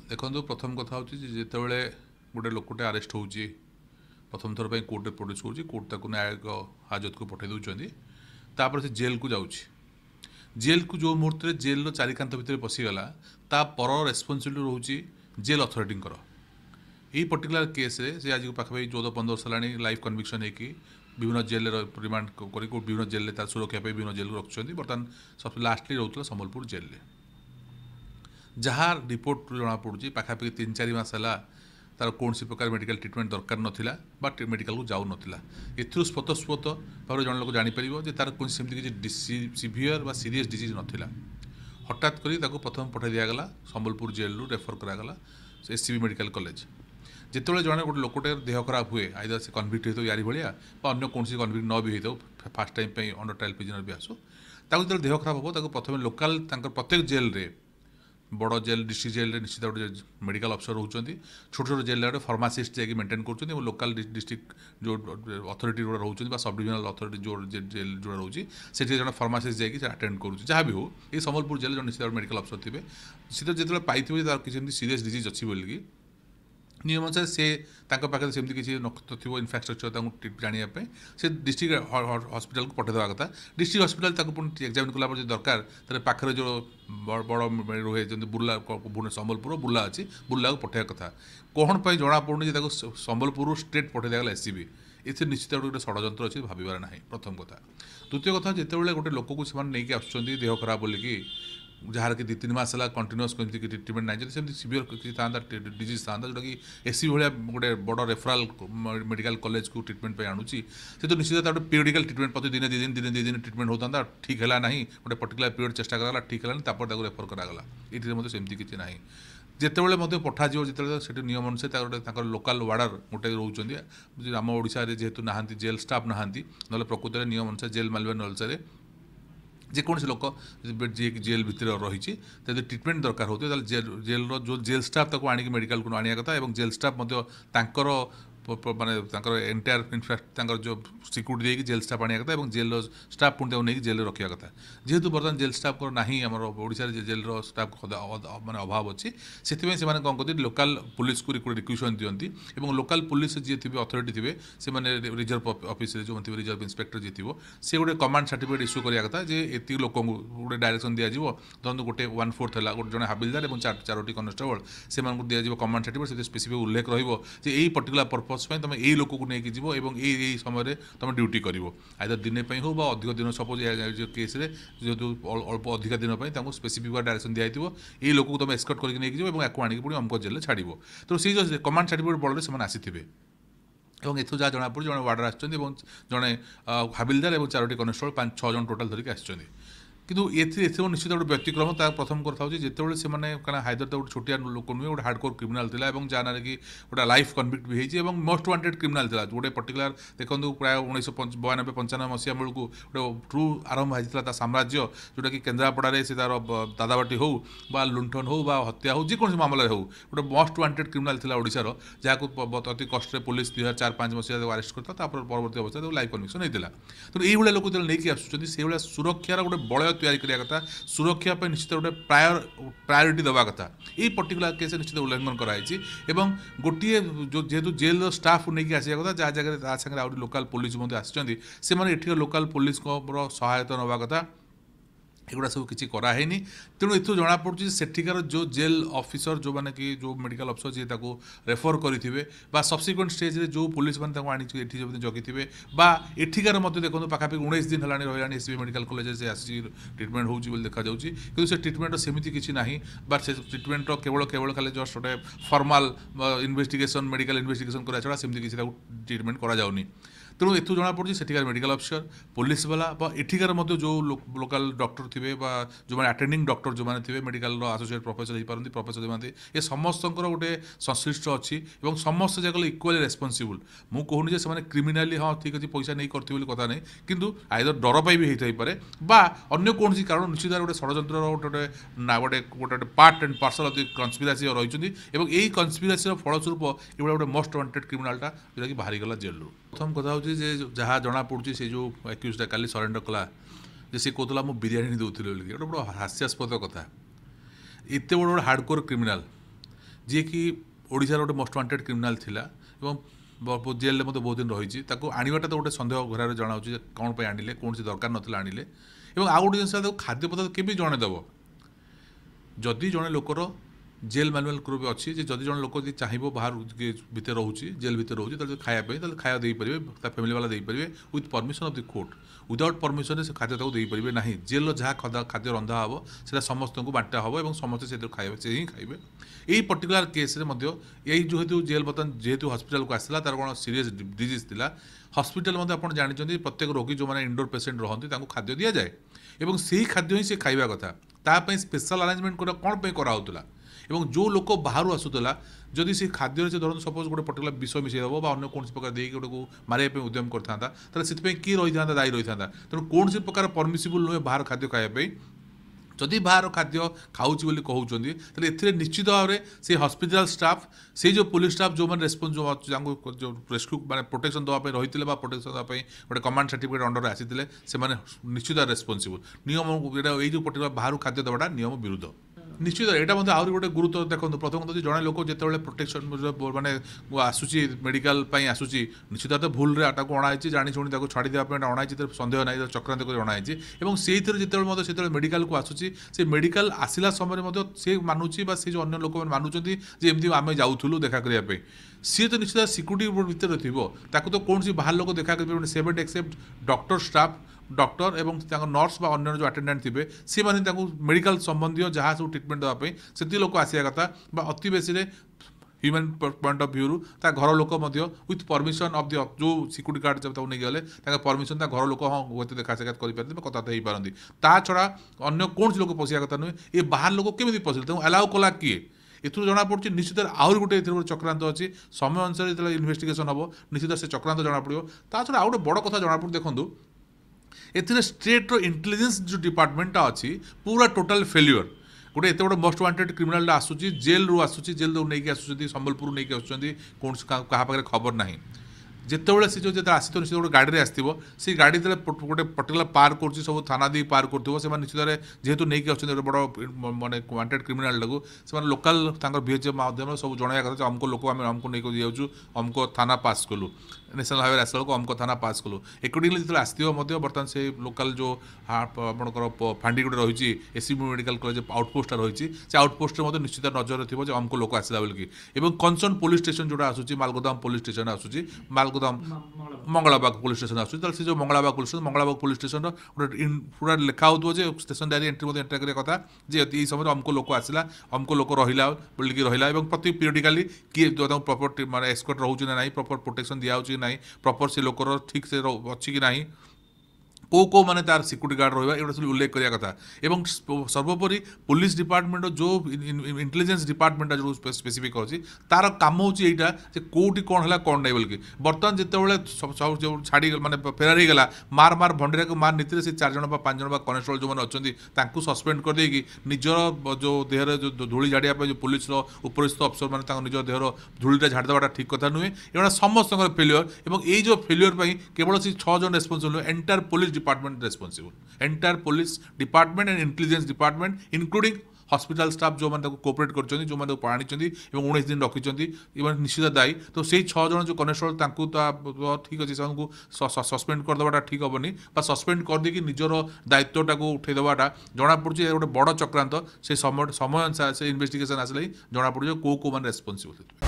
देखो प्रथम कथा हूँ जिते गोटे लोकटे आरेस्ट हो प्रथम थर पर कोर्टे प्रोड्यूस कर कोर्ट ताक न्यायिक हाजत को पठे दूसर से जेल को जाऊँ जेल को जो मुहूर्त में जेल चारिकांत भितर पशिगला ता पर रेस्पॉन्सिबिलिटी रोचे जेल अथॉरिटी यही पर्टिकुलर केस से आज पाखापाखि 14-15 वर्ष है लाइफ कन्विक्शन होगी विभिन्न जेल रिमांड कर विभिन्न जेल सुरक्षा विभिन्न जेल रखुच्च बर्तमान सब लास्टली रोला संबलपुर जेल जहाँ रिपोर्ट जमापड़ी पाखापाखि 3-4 मास है तार कौन प्रकार मेडिकल ट्रिटमेंट दरकार नाला बट मेडिकल को जाऊ नाला स्वतस्फूर्त भाव जन लोक जापर तार कौन सेमती किसी सीवियर बा सीरीयस डिजीज नाला हठात कर प्रथम पठाई दिगला संबलपुर जेल रेफर करागला एससीबी मेडिकल कॉलेज जिते जड़े गोटे लोकटे देह खराब हुए आइदर से कन्विक्ट होता यारी भाया अन्य कौन कन्विक्ट न भी होता first time under trial prisoner भी आसू जो देह खराब हो प्रथम लोकाल प्रत्येक जेल रे बड़ जेल डिस्ट्रिक्ट जेल निश्चित गोटे मेडिकल अफसर रोचे छोट छोट जेल गोटे फार्मासीस्ट जाकि मेंटेन कर लोकाल डिस्ट्रिक्ट जो अथॉरिटी जो रोचे सब डिविजनल अथॉरिटी जो जेल जो रोचे से जो फार्मासीस्ट जाकि अटेंड करुँच जहाँ भी हो ये संबलपुर जेल जो निश्चित मेडिकल अफसर थे सीधे जो पाई तार किसी सीरीयस डिजीज अच्छी बोलिकी नियम अनुसार से पाखे सेमती किसी थो इनफ्रास्ट्रक्चर जानापी से डिस्ट्रिक्ट हॉस्पिटल को पठेदेवा कथा डिस्ट्रिक्ट हॉस्पिटल पुणी एग्जामिन कला दरकार तेरे पाखे जो बड़ रुहे जमी बुर्ला संबलपुर बुर्ला अच्छी बुर्ला को पठाइवा कथा कौन पर जना पड़ुनि संबलपुर स्टेट पठे दिगला एससीबी ये निश्चित गोटे षड्यंत्र अच्छी भावार ना प्रथम कथा द्वितीय कथा जिते गोटे लोक को नहीं आसुँच देह खराब बोलिकी जहाँ कि 2-3 मास है कंटिन्यूअस ट्रिटमेंट ना सेमती सीवियर किसी था डिजीज था जोटा कि एससी भाया गोटे बड़ रेफराल मेडिकल कॉलेज को ट्रिटमेंट आणुची से तो निश्चित गोटे पीरियडिकल ट्रिटमेंट प्रति दिन 2 दिन ट्रिटमेंट होता ठीक है ना गोटे पर्टिकुलर पीरियड चेष्टा कराला ठीक है रेफर करागला ये सेमती किसी ना जिते पठा जो नियम अनुसार लोकाल वार्डर गोटे रोचे आम ओडिशा जेहेतु ना जेल स्टाफ ना ना प्रकृत में नियम अनुसार जेल मालवेन अनुसार जेकोसी लोक जी जेल भितर रही ट्रिटमेंट दरकार होता जेल जो जेल स्टाफ ताको आनिक मेडिकल को आने कथा जेल स्टाफ माने एंटायर इनफ्रास्ट्रक्चर जो सिक्यूरीटी देकी जेल स्टाफ आने कथा जेल स्टाफ पुणी नहीं जेल रखा कथा जेहेतु बर्तमान जेल स्टाफ ना आम ओडिशा जेल स्टाफ माने अभाव अच्छी से कौन करते लोकाल पुलिस को रिक्वेशन दिखती और लोकाल पुलिस जी थे अथॉरिटी थे से रिजर्व ऑफिस जो थे रिजर्व इंस्पेक्टर जी थी से गोटे कमांड सर्टिफिकेट इश्यू करा कथा ये लोक गोटे डायरेक्शन दिज्व धरत गोटे 1/4 है गोटे जन हाबिलदार और 4टी कनेस्टेबल से दिज्व कमांड सर्टिफिकेट से स्पेसिफिक उल्लेख रही पर्टिकुलर पर्पज तुम यही लोक को लेकिन जीव और यही समय तुम ड्यूटी कर आइदर दिने हो अधिक दिन सपोज केस जो अल्प अधिक दिन स्पेसिफिक डायरेक्शन दिखाई यही लोक को तुम एस्कॉर्ट करके आपको आनिक पुणी अमुक जेल छाड़ तो सी जो कमांड सर्टिफिकेट बल से आसीथे और एथु जहाँ जमापड़ी जड़े वार्डर आसने हाबिलदार और 4टी कनेस्टेबल 5-6 जन टोटाल धरिक आसुँच किंतु निश्चित गोटे व्यतिक्रम प्रथम कथा हूँ जिते से कारण हायदर तो गोटे छोटिया लोक नुहे गोटे हार्डकोर क्रिमिनाल था और जहाँ कि गोटे लाइफ कन्विक्ट भी होती मोस्ट वांटेड क्रिमिनाल था गोटे पर्टिकुलर देखो प्राय 1992-95 मसीहा बेलू गोटे ट्रू आरंभ होता साम्राज्य जोटा कि केन्द्रापड़ा से तार दादाबाटी हो लुंठन हो हत्या हो जेको मामला हो गोटे मोस्ट वांटेड क्रिमिनाल था ओडिशार जहाँ अति कष्ट पुलिस 2004-5 मसीहा आरेस्ट करता परवर्ती अवस्था लाइफ कन्विक्शन होता तो ये लोक जो नहीं आसुँच से सुरक्षार गोटे बलय तैयारी करिया कथा सुरक्षा पर निश्चित गोटे प्रायोरिटी देवा कथा ये पर्टिकुलर केस निश्चित उल्लंघन कराई एवं गोटे जो जेहेतु जेल स्टाफ नहीं आसा कथा जहाँ जगह सागर आउट लोकाल पुलिस आसर लोकाल पुलिस सहायता नवा कथा एगुड़ा सब किसी करानी तेणु ये जमापड़ी सेठिकार जो जेल ऑफिसर जो मैंने कि जो मेडिकल अफसर जी रेफर करेंगे सब्सिक्वेंट स्टेज रे जो पुलिस मैंने आनी जगी थे एठिकार देखो पाखापाखि 19 दिन है रहा एससीबी मेडिकल कॉलेज से आसी ट्रिटमेंट होगी देखा कि से ट्रिटमेंट सेमती किसी ना बट से ट्रिटमेंट केवल खाली जस्ट गोटे फॉर्मल इन्वेस्टिगेशन मेडिकल इन्वेस्टिगेशन करा छड़ा सेमती किसी ट्रिटमेंट करा जाउनी तेणु एथु जमापड़ी सेठिकार मेडिकल अफसर पुलिस वाला एठिकार जो लोकाल डॉक्टर थे जो मैंने अटेंडिंग डॉक्टर जो मैंने थे मेडिकल आसोसिएट प्रोफेसर हो पारती प्रोफेसर जो ये समस्त गोटे संश्लिष्ट अच्छी और समस्त जगह इक्वाली रेस्पॉन्सिबल मु कहूनी से क्रिमिनाली हाँ ठीक अच्छे पैसा नहीं करते कथा नहीं किंतु आइदर डर पाई भी होता पारे अन्य कौन कारण निश्चित गोटे षड्यंत्र गोटे गोटे part and parcel of the conspiracy रही यही कन्स्पिरेसी फलस्वरूप ये गोटे मोस्ट वांटेड क्रिमिनालटा जोटा कि बाहरी गला जेल प्रथम कथा हूँ जहाँ जना पड़ी से जो एक्यूजटा काली सरेंडर कला सी कहला मु बिरियानी दूसरी गोटे बड़ा हास्यास्पद कथा एत बड़ हार्डकोर क्रिमिनाल जी कि ओडिशार गोटे मोस्ट वांटेड क्रिमिनाल थिला जेल में बहुत दिन रही आनवाटा तो गोटे सन्देह घर जनाऊँ कौन पर आनिले कौन सी दरकार नाला आनिले आउ गोटे जिन खाद्य पदार्थ केमी जनईदेव जदि जड़े लोकर जेल मैनुआल भी अच्छी जदि जन लोक चाहिए बाहर भितर रोचे जेल भितर रोचे खायापी खाया दे पारे फैमिली वाला दे पारे with permission of the court without permission से खाद्य दे पारे ना जेल जहाँ खाद्य रंधा हम से समस्त को बांटा हम और समस्ते से खाए से ही खाइबे यही पर्टिकुलर केस यही जो जेल बर्तमान जेहेतु हॉस्पिटल को आसला तार कौन सीरीयस डिजीज थिला हॉस्पिटल आप जानते प्रत्येक रोगी जो मैंने इंडोर पेसेंट रहते खाद्य दि जाए और से ही खाद्य ही से खाइबा कथा तापाई स्पेशल अरेंजमेंट कौन पर कराला এবং जो लोक बाहर आसूला जदि से खाद्य से धरते सपोज गोटे पर्टिकुलर विष मिसेदेव अन्य कौन प्रकार देखिए गोटे मारे उद्यम करता से किए रही था दायी रही था तेणु कौन प्रकार परमिसिबल नुहे बाहर खाद्य खायापी जदि बाहर खाद्य खाऊँच कहते ए निश्चित भाव में से हॉस्पिटल स्टाफ से जो पुलिस स्टाफ जो मैंने रेस्पॉन्स जो रेस्क्यू माने प्रोटेक्शन देवाई रही है प्रोटेक्शन देवाई गोटे कमांड सर्टिफिकेट अंडर आसी से निश्चित रेस्पॉन्सिबल नियम ये जो पर्टिकुलर बाहर खाद्य देवाटा नियम विरुद्ध निश्चित यहाँ आहरी गोटे गुरुत्व देखो प्रथम तो जड़े लोक जो प्रोटेक्शन माने आसूची मेडिकल आसूची निश्चित भाव भूल अणाई जाणी शुणी छाड़ी देवाई अणाई सन्देह ना चक्रांत कर अणाई और से जो मेडिकल को आसूची से मेडिकल आसला समय से मानुची से जो अन्य लोक मानुंट एमती आम जाऊँ देखा करने सी तो निश्चित सिक्यूरीटी भितर थी तो कौन सी बाहर लोक देखा कर सेवेंट एक्सेप्ट डॉक्टर स्टाफ डॉक्टर एवं नर्स बा अन्य जो अटेंडेंट थे सी मैंने मेडिकल संबंधी जहाँ सब ट्रिटमेंट देवाई से लोक आसा कथा अति बेसी ह्यूमन पॉइंट ऑफ व्यू घर लोक विथ परमिशन ऑफ द जो सिक्यूरीटी गार्ड जब नहीं गले परमिशन घर लोक हाँ हूँ देखा साक्षात करें कथा हो पारती ता छड़ा अन्य कौन लोक पशिया कथा नुहे ये बाहर लोक केमी पशिले अलाउ कला किए एथुर जना पड़ी निश्चित आहरी गोटे गोटे चक्रांत अच्छी समय अनुसार जो इन्वेस्टिगेशन हम निश्चित से चक्रांत जना पड़ो ता छड़ा आउ गोटे बड़ कथा जना पड़ी देखूँ ए स्टेट रो इंटेलिजेंस जो डिपार्टमेंटा अच्छी पूरा टोटाल फेल्यूर गोटे एत बड़े मोस्ट वांटेड क्रिमिनाल आसूची जेल रू आसूची जेल नहीं आसुँच संबलपुर नहीं आसुँच कौन क्या खबर ना जितेबाला सी जो आसी तो निश्चित गोटे गाड़ी आसो से गाड़ी गोटे पर्टिकुलर पार कर सब थाना दी पार कर निश्चित जेहेतु नहीं आस बड़ माने वांटेड क्रिमिनाल से लोकाल बीएचएफ माध्यम सब जनाया कथा अमको लोक आमको नहीं जाऊँ अमको थाना पास कलु नेशनल हाईवे आसला अमको थाना पास कलु एकॉर्डिंगली जो आसो बर्तमान से लोकाल जो आपंकर फांडी गोटे रही एससीबी मेडिकल कॉलेज आउटपोस्ट रही से आउटपोस्ट निश्चित नजर थी अमको लोक आसला बोलिकी कंसर्न पुलिस स्टेशन जोटा आसूँ मालगोदाम पुलिस स्टेशन आसूँ मालगोदाम मंगलाबाग पुलिस स्टेशन आसूँ से जो मंगलाबाग पुलिस स्टेशन पूरा लिखा हो स्टेशन डायरी एंट्री एंट्री करने कथा जे ये समय अमको लोक आसला अमको लोक रहा बोलिकी रहा प्रति पीरियडिकाली किए जो प्रॉपर माने एस्कॉर्ट रोचे ना प्रॉपर प्रोटेक्शन दिया ना प्रॉपर से लोकर ठीक से अच्छी कि नहीं को माने तार सिक्यूरीटी गार्ड रहा ये सब उल्लेख करने कथा एवं सर्वोपरि पुलिस डिपार्टमेंट जो इंटेलिजेंस डिपार्टमेंट जो स्पेसिफिक अच्छी तार कम होता कौटी कौन है कौन नहीं बोलिकी बर्तमान जितेबाला जो छाड़ी माने फेरार होगा मार मार भंडीरा को मार नीति से 4 जन 5 जन कनेस्टेबल जो मैंने अच्छा सस्पेंड कर देगी निजर जो देहर जो धूली झाड़िया जो पुलिस उपरिस्थ अफसर मैंने निज देहर धूलीटा झाड़ देवाटा ठीक कथा नुहे एवं समस्त फेल्योर और ये जो फेल्योर केवल से 6 जन responsible entire police department responsible entire police department and intelligence department including hospital staff जो मैंने कोऑपरेट कर जो मैंने आनी 19 दिन रखी निश्चित दायी तो से 6 जन जो कनेस्टेबल ठीक अच्छे से सस्पेंड करदेवाटा ठीक हेनी सस्पेंड करदे निजर दायित्वटा को उठेदेवाटा जना पड़े गोटे बड़ चक्रांत से समय अनुसार से इन्वेस्टिगेशन आसले जना पड़े कौ मैंने रेस्पॉन्सिबल।